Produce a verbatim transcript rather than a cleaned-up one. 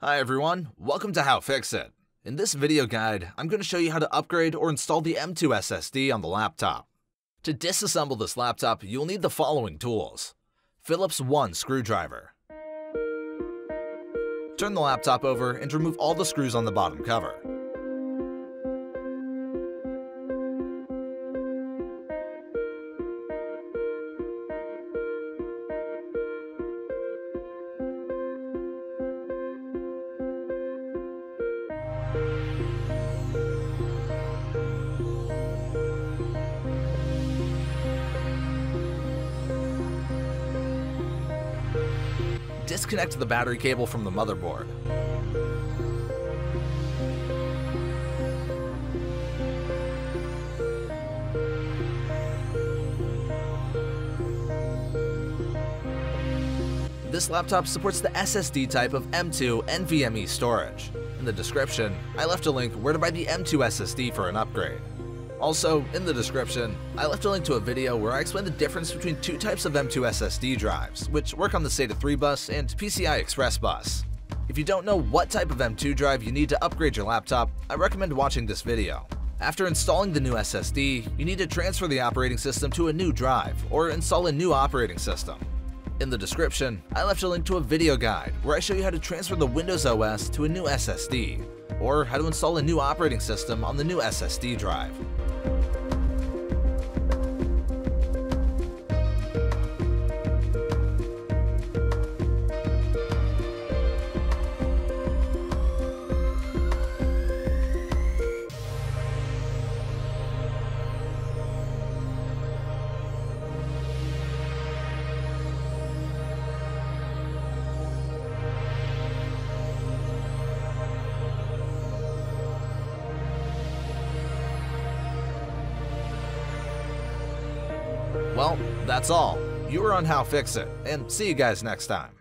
Hi everyone, welcome to How-FixIT. In this video guide, I'm going to show you how to upgrade or install the M two S S D on the laptop. To disassemble this laptop, you'll need the following tools. Phillips one screwdriver. Turn the laptop over and remove all the screws on the bottom cover. Disconnect the battery cable from the motherboard. This laptop supports the S S D type of M two NVMe storage. In the description, I left a link where to buy the M two S S D for an upgrade. Also, in the description, I left a link to a video where I explain the difference between two types of M two S S D drives, which work on the SATA three bus and PCI Express bus. If you don't know what type of M two drive you need to upgrade your laptop, I recommend watching this video. After installing the new S S D, you need to transfer the operating system to a new drive, or install a new operating system. In the description, I left a link to a video guide where I show you how to transfer the Windows O S to a new S S D, or how to install a new operating system on the new S S D drive. Well, that's all. You were on How-FixIT, and see you guys next time.